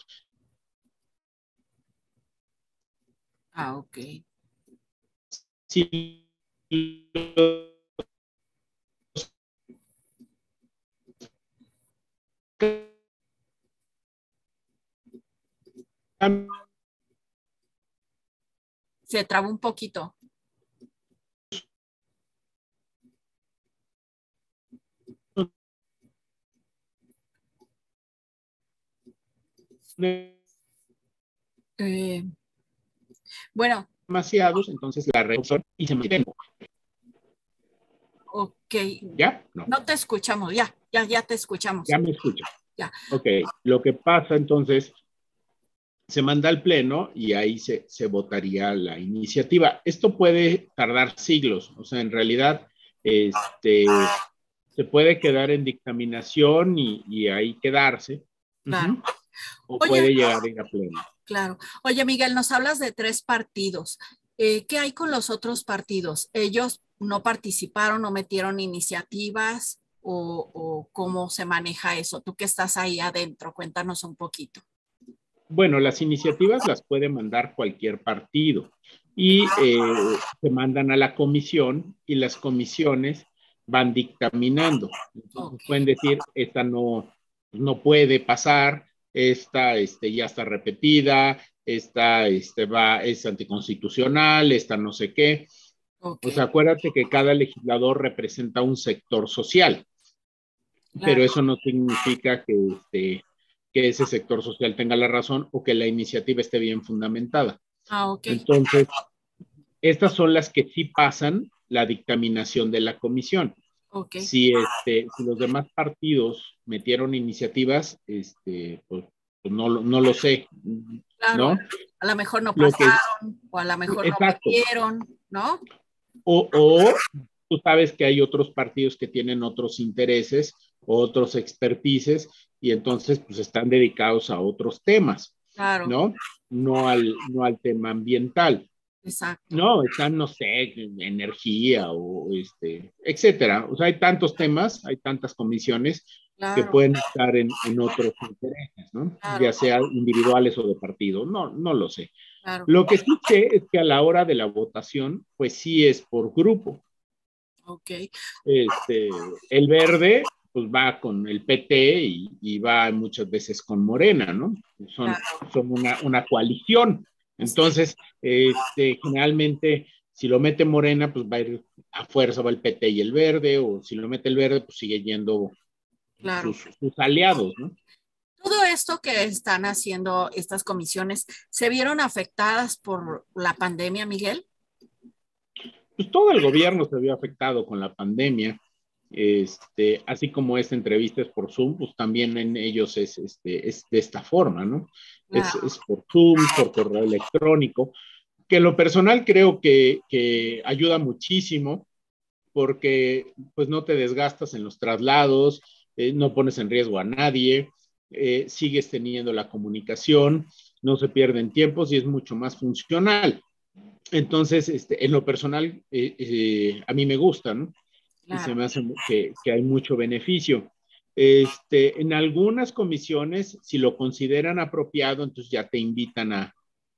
[SPEAKER 2] Ok.
[SPEAKER 3] Si
[SPEAKER 2] Se traba un poquito. Bueno.
[SPEAKER 3] Demasiados, entonces la reducción y se mantiene.
[SPEAKER 2] Ok.
[SPEAKER 3] ¿Ya? No.
[SPEAKER 2] No te escuchamos, ya te escuchamos.
[SPEAKER 3] Ya me escuchas.
[SPEAKER 2] Ya.
[SPEAKER 3] Ok, lo que pasa entonces, se manda al pleno y ahí se votaría la iniciativa. Esto puede tardar siglos, o sea, en realidad, se puede quedar en dictaminación y ahí quedarse.
[SPEAKER 2] Claro.
[SPEAKER 3] O puede llegar a ir a pleno.
[SPEAKER 2] Claro. Oye, Miguel, nos hablas de 3 partidos. ¿Qué hay con los otros partidos? ¿Ellos no participaron, no metieron iniciativas o cómo se maneja eso? Tú que estás ahí adentro, cuéntanos un poquito.
[SPEAKER 3] Bueno, las iniciativas las puede mandar cualquier partido y se mandan a la comisión y las comisiones van dictaminando. Entonces pueden decir, esta no puede pasar, esta ya está repetida, esta es anticonstitucional, esta no sé qué. O sea, acuérdate que cada legislador representa un sector social, pero eso no significa que ese sector social tenga la razón o que la iniciativa esté bien fundamentada. Entonces, estas son las que sí pasan la dictaminación de la comisión. Si los demás partidos metieron iniciativas, pues no lo sé,
[SPEAKER 2] claro, ¿no? A lo mejor no pasaron, o a lo mejor no metieron, ¿no?
[SPEAKER 3] O tú sabes que hay otros partidos que tienen otros intereses, otros expertices, y entonces pues están dedicados a otros temas,
[SPEAKER 2] claro.
[SPEAKER 3] ¿no? No al tema ambiental.
[SPEAKER 2] Exacto.
[SPEAKER 3] No, están, no sé, energía o etcétera. O sea, hay tantos temas, hay tantas comisiones que pueden estar en otros intereses, ¿no? Ya sea individuales o de partido, no lo sé. Lo que sí sé es que a la hora de la votación, pues sí es por grupo. El verde, pues va con el PT y va muchas veces con Morena, ¿no? Son una coalición. Entonces, generalmente, si lo mete Morena, pues va a ir a fuerza, va el PT y el verde, o si lo mete el verde, pues sigue yendo sus aliados, ¿no?
[SPEAKER 2] Todo esto que están haciendo estas comisiones, ¿se vieron afectadas por la pandemia, Miguel?
[SPEAKER 3] Pues todo el gobierno se vio afectado con la pandemia, así como esta entrevista es por Zoom, pues también en ellos es de esta forma, ¿no? Es por Zoom, por correo electrónico, que en lo personal creo que ayuda muchísimo porque pues no te desgastas en los traslados, no pones en riesgo a nadie, sigues teniendo la comunicación, no se pierden tiempos y es mucho más funcional. Entonces, en lo personal, a mí me gusta, ¿no? Y se me hace que hay mucho beneficio. En algunas comisiones, si lo consideran apropiado, entonces ya te invitan a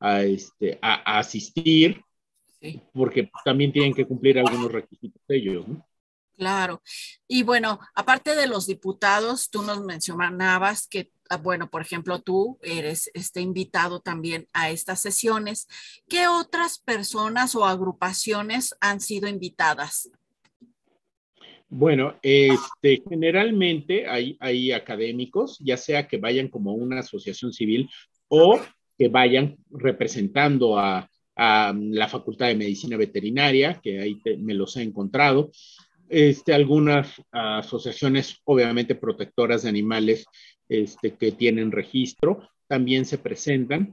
[SPEAKER 3] asistir, porque también tienen que cumplir algunos requisitos de ellos, ¿no?
[SPEAKER 2] Claro. Y bueno, aparte de los diputados, tú nos mencionabas que, bueno, por ejemplo, tú eres invitado también a estas sesiones. ¿Qué otras personas o agrupaciones han sido invitadas?
[SPEAKER 3] Bueno, generalmente hay académicos, ya sea que vayan como una asociación civil o que vayan representando a la Facultad de Medicina Veterinaria, que ahí me los he encontrado. Algunas asociaciones, obviamente protectoras de animales, que tienen registro, también se presentan.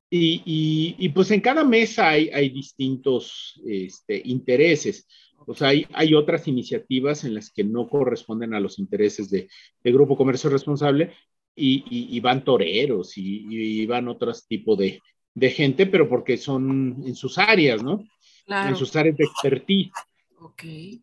[SPEAKER 3] Y pues en cada mesa hay distintos intereses. O sea, hay otras iniciativas en las que no corresponden a los intereses de Grupo Comercio Responsable y van toreros y van otros tipos de gente, pero porque son en sus áreas, ¿no? En
[SPEAKER 2] Claro,
[SPEAKER 3] sus áreas de expertise.
[SPEAKER 2] ok,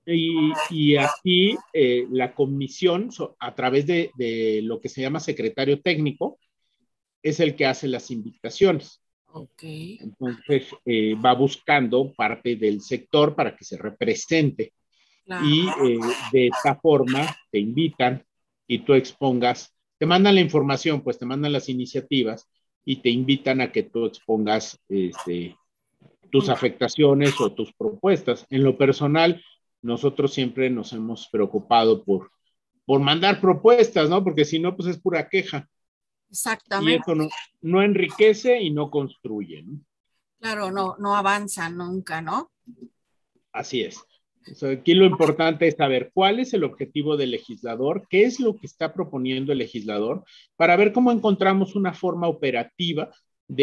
[SPEAKER 3] Y así la comisión, a través de lo que se llama secretario técnico, es el que hace las invitaciones.
[SPEAKER 2] ok,
[SPEAKER 3] Entonces, va buscando parte del sector para que se represente
[SPEAKER 2] claro.
[SPEAKER 3] y de esta forma te invitan y tú expongas, te mandan la información, pues te mandan las iniciativas y te invitan a que tú expongas tus afectaciones o tus propuestas. En lo personal, nosotros siempre nos hemos preocupado por mandar propuestas, ¿no? Porque si no, pues es pura queja y
[SPEAKER 2] Exactamente.
[SPEAKER 3] eso no enriquece y no construye, ¿no?
[SPEAKER 2] Claro, no, no avanza nunca, ¿no?
[SPEAKER 3] Así es. O sea, aquí lo importante es saber cuál es el objetivo del legislador, qué es lo que está proponiendo el legislador, para ver cómo encontramos una forma operativa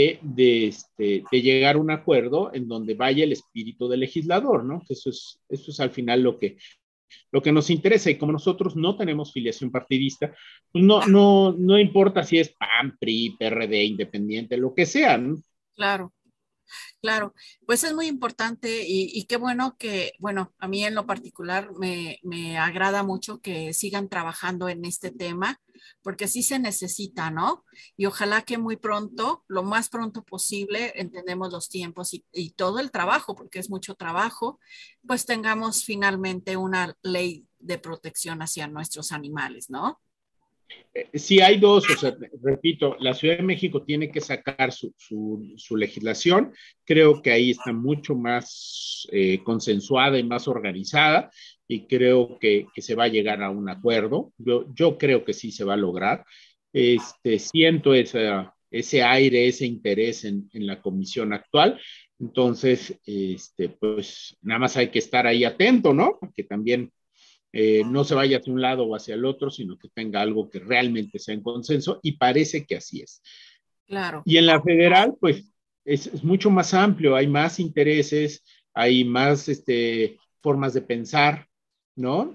[SPEAKER 3] de llegar a un acuerdo en donde vaya el espíritu del legislador, ¿no? Que eso es al final lo que nos interesa. Y como nosotros no tenemos filiación partidista, pues no importa si es PAN, PRI, PRD, Independiente, lo que sea, ¿no?
[SPEAKER 2] Claro. Claro, pues es muy importante y qué bueno que, bueno, a mí en lo particular me agrada mucho que sigan trabajando en este tema, porque sí se necesita, ¿no? Y ojalá que muy pronto, lo más pronto posible, entendemos los tiempos y todo el trabajo, porque es mucho trabajo, pues tengamos finalmente una ley de protección hacia nuestros animales, ¿no?
[SPEAKER 3] Sí, hay dos, o sea, repito, la Ciudad de México tiene que sacar su legislación, creo que ahí está mucho más consensuada y más organizada y creo que se va a llegar a un acuerdo, yo creo que sí se va a lograr, siento ese aire, ese interés en la comisión actual, entonces, pues nada más hay que estar ahí atento, ¿no? Porque también no se vaya hacia un lado o hacia el otro, sino que tenga algo que realmente sea en consenso y parece que así es.
[SPEAKER 2] Claro.
[SPEAKER 3] Y en la federal, pues es mucho más amplio, hay más intereses, hay más formas de pensar, ¿no?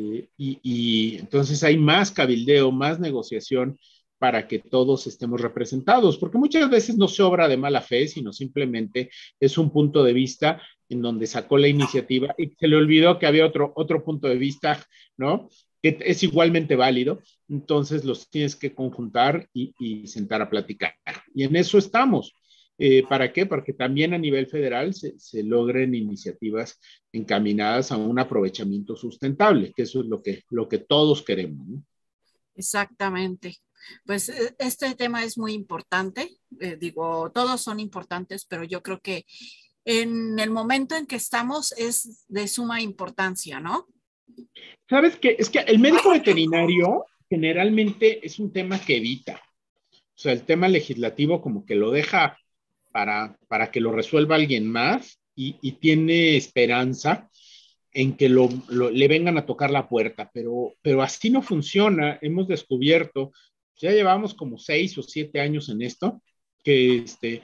[SPEAKER 3] Y entonces hay más cabildeo, más negociación para que todos estemos representados, porque muchas veces no se obra de mala fe, sino simplemente es un punto de vista en donde sacó la iniciativa y se le olvidó que había otro punto de vista, ¿no? Que es igualmente válido, entonces los tienes que conjuntar y sentar a platicar. Y en eso estamos. ¿Para qué? Para que también a nivel federal se logren iniciativas encaminadas a un aprovechamiento sustentable, que eso es lo que todos queremos, ¿no?
[SPEAKER 2] Exactamente. Pues este tema es muy importante. Digo, todos son importantes, pero yo creo que en el momento en que estamos es de suma importancia, ¿no?
[SPEAKER 3] ¿Sabes qué? Es que el médico veterinario generalmente es un tema que evita. O sea, el tema legislativo como que lo deja para que lo resuelva alguien más y tiene esperanza en que le vengan a tocar la puerta, pero así no funciona. Hemos descubierto, ya llevamos como 6 o 7 años en esto, que,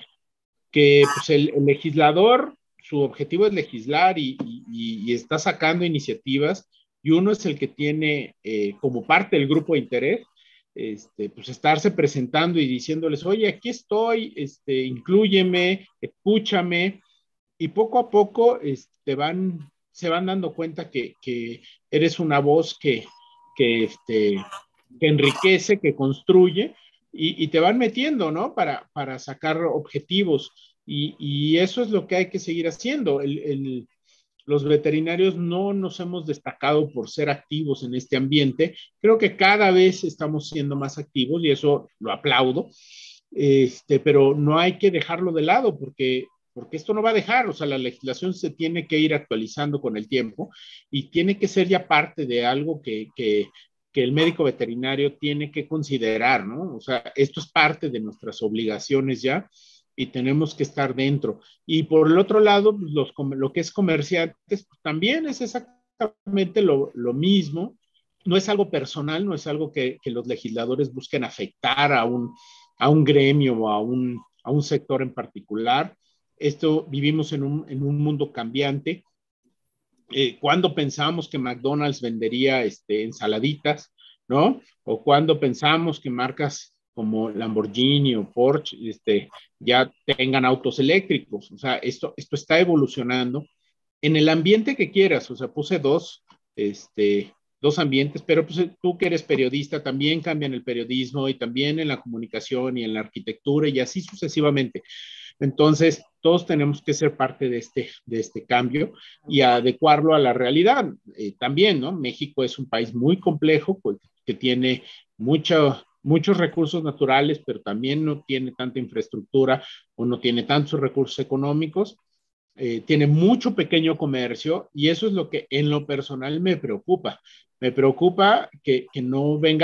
[SPEAKER 3] que pues el legislador, su objetivo es legislar y está sacando iniciativas y uno es el que tiene como parte del grupo de interés pues estarse presentando y diciéndoles, oye, aquí estoy, inclúyeme, escúchame, y poco a poco se van dando cuenta que eres una voz que enriquece, que construye, y te van metiendo, ¿no? Para sacar objetivos, y eso es lo que hay que seguir haciendo. Los veterinarios no nos hemos destacado por ser activos en este ambiente. Creo que cada vez estamos siendo más activos y eso lo aplaudo, pero no hay que dejarlo de lado porque porque esto no va a dejar, o sea, la legislación se tiene que ir actualizando con el tiempo y tiene que ser ya parte de algo que el médico veterinario tiene que considerar, ¿no? O sea, esto es parte de nuestras obligaciones ya y tenemos que estar dentro. Y por el otro lado, pues, lo que es comerciantes, pues, también es exactamente lo mismo. No es algo personal, no es algo que los legisladores busquen afectar a un gremio o a un sector en particular. Esto vivimos en un mundo cambiante. Cuando pensamos que McDonald's vendería ensaladitas, ¿no? O cuando pensamos que marcas como Lamborghini o Porsche ya tengan autos eléctricos. O sea, esto está evolucionando en el ambiente que quieras. O sea, puse dos ambientes, pero pues, tú que eres periodista también cambian el periodismo y también en la comunicación y en la arquitectura y así sucesivamente. Entonces, todos tenemos que ser parte de este cambio y adecuarlo a la realidad. También, ¿no? México es un país muy complejo, pues, que tiene muchos recursos naturales, pero también no tiene tanta infraestructura o no tiene tantos recursos económicos. Tiene mucho pequeño comercio y eso es lo que en lo personal me preocupa. Me preocupa que no venga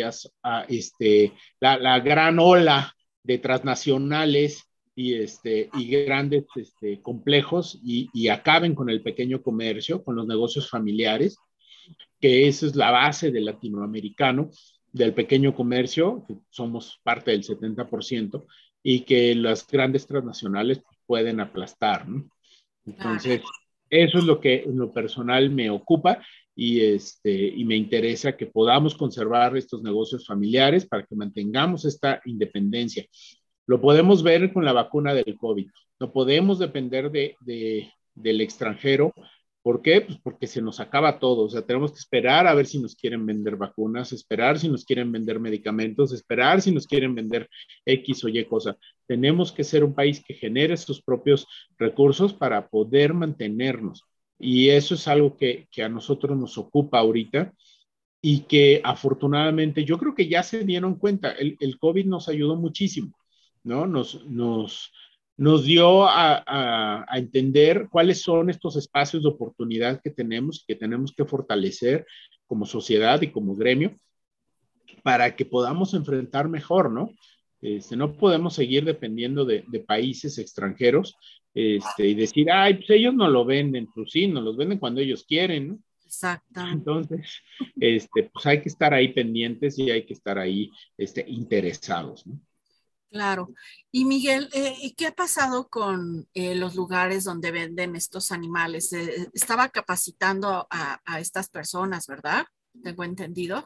[SPEAKER 3] la gran ola de transnacionales y grandes complejos y acaben con el pequeño comercio, con los negocios familiares, que esa es la base del latinoamericano, del pequeño comercio, que somos parte del 70%, y que las grandes transnacionales pueden aplastar, ¿no? Entonces, eso es lo que en lo personal me ocupa y me interesa que podamos conservar estos negocios familiares para que mantengamos esta independencia. Lo podemos ver con la vacuna del COVID. No podemos depender del extranjero. ¿Por qué? Pues porque se nos acaba todo. O sea, tenemos que esperar a ver si nos quieren vender vacunas, esperar si nos quieren vender medicamentos, esperar si nos quieren vender X o Y cosa. Tenemos que ser un país que genere sus propios recursos para poder mantenernos. Y eso es algo que a nosotros nos ocupa ahorita y que afortunadamente yo creo que ya se dieron cuenta. El COVID nos ayudó muchísimo, ¿no? Nos dio a entender cuáles son estos espacios de oportunidad que tenemos que fortalecer como sociedad y como gremio para que podamos enfrentar mejor, ¿no? No podemos seguir dependiendo de países extranjeros y decir, ay, pues ellos no lo venden, pues sí, nos los venden cuando ellos quieren, ¿no?
[SPEAKER 2] Exacto.
[SPEAKER 3] Entonces, pues hay que estar ahí pendientes y hay que estar ahí interesados, ¿no?
[SPEAKER 2] Claro. Y Miguel, ¿qué ha pasado con los lugares donde venden estos animales? Estaba capacitando a estas personas, ¿verdad? Tengo entendido.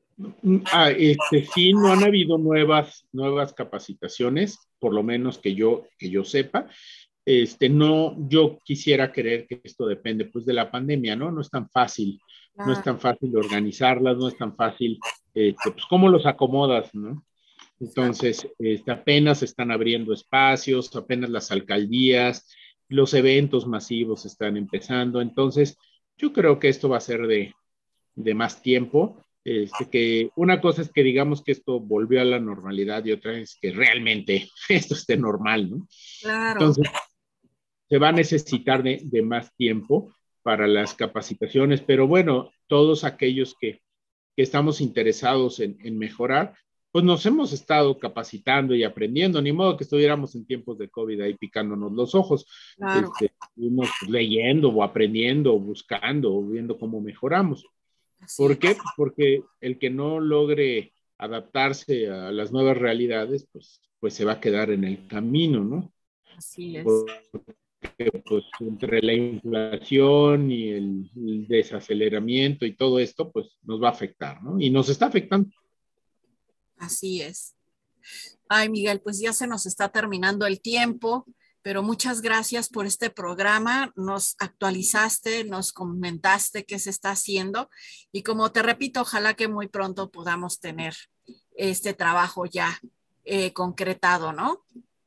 [SPEAKER 3] Sí, no han habido nuevas capacitaciones, por lo menos que yo sepa. No, yo quisiera creer que esto depende pues de la pandemia, ¿no? No es tan fácil, no es tan fácil organizarlas, no es tan fácil, pues cómo los acomodas, ¿no? Entonces, apenas están abriendo espacios, apenas las alcaldías, los eventos masivos están empezando. Entonces, yo creo que esto va a ser de más tiempo. Que una cosa es que digamos que esto volvió a la normalidad y otra es que realmente esto esté normal, ¿no?
[SPEAKER 2] Claro.
[SPEAKER 3] Entonces, se va a necesitar de más tiempo para las capacitaciones, pero bueno, todos aquellos que estamos interesados en mejorar, pues nos hemos estado capacitando y aprendiendo, ni modo que estuviéramos en tiempos de COVID ahí picándonos los ojos,
[SPEAKER 2] Claro.
[SPEAKER 3] Estuvimos leyendo o aprendiendo o buscando o viendo cómo mejoramos. ¿Por qué? Pues porque el que no logre adaptarse a las nuevas realidades, pues se va a quedar en el camino, ¿no?
[SPEAKER 2] Así es.
[SPEAKER 3] Pues entre la inflación y el desaceleramiento y todo esto, pues nos va a afectar, ¿no? Y nos está afectando.
[SPEAKER 2] Así es. Ay, Miguel, pues ya se nos está terminando el tiempo, pero muchas gracias por este programa. Nos actualizaste, nos comentaste qué se está haciendo y como te repito, ojalá que muy pronto podamos tener este trabajo ya concretado, ¿no?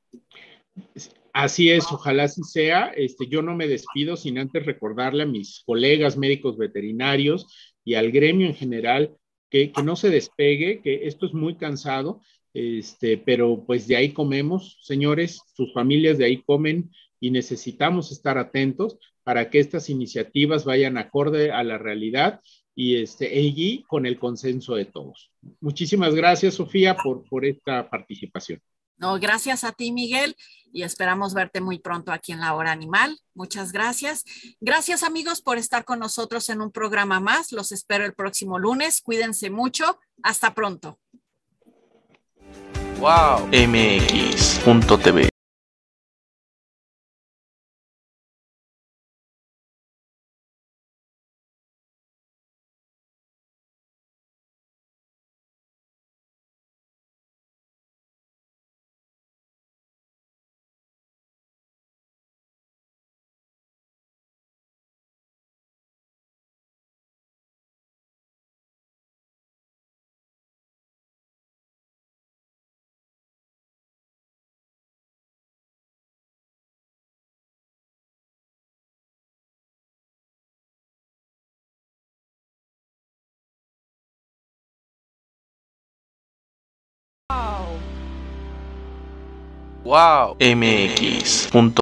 [SPEAKER 3] Así es, ojalá así sea. Yo no me despido sin antes recordarle a mis colegas médicos veterinarios y al gremio en general que no se despegue, que esto es muy cansado, pero pues de ahí comemos, señores, sus familias de ahí comen, y necesitamos estar atentos para que estas iniciativas vayan acorde a la realidad y con el consenso de todos. Muchísimas gracias, Sofía, por esta participación.
[SPEAKER 2] No, gracias a ti, Miguel, y esperamos verte muy pronto aquí en La Hora Animal. Muchas gracias. Gracias, amigos, por estar con nosotros en un programa más. Los espero el próximo lunes. Cuídense mucho. Hasta pronto.
[SPEAKER 1] Wow. MX.tv Wow. MX.